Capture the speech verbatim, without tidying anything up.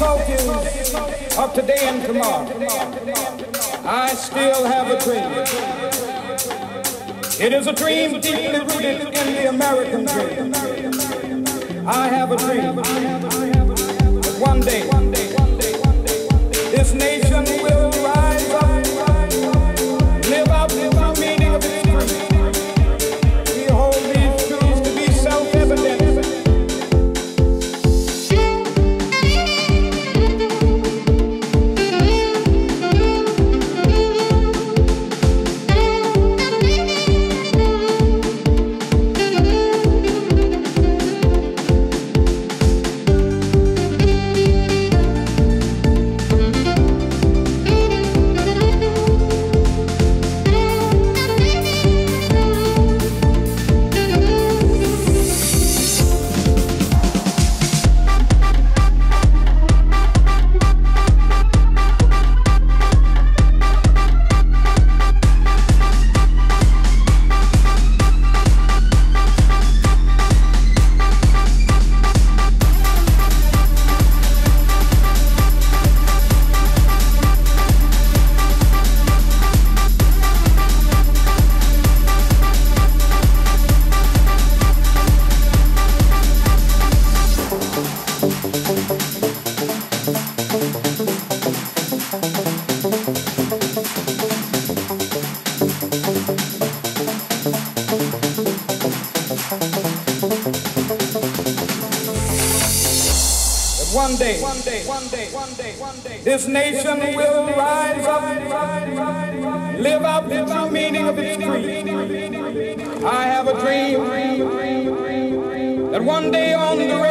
difficulties of today and tomorrow, I still have a dream. It is a dream deeply rooted in the American dream. I have a dream that one day this nation will rise up, live out the true meaning of its creed. We hold these truths to be self-evident. One day, one day, one day, one day, one day, this nation will rise up, live out the true meaning of its creed. I have a dream that one day on the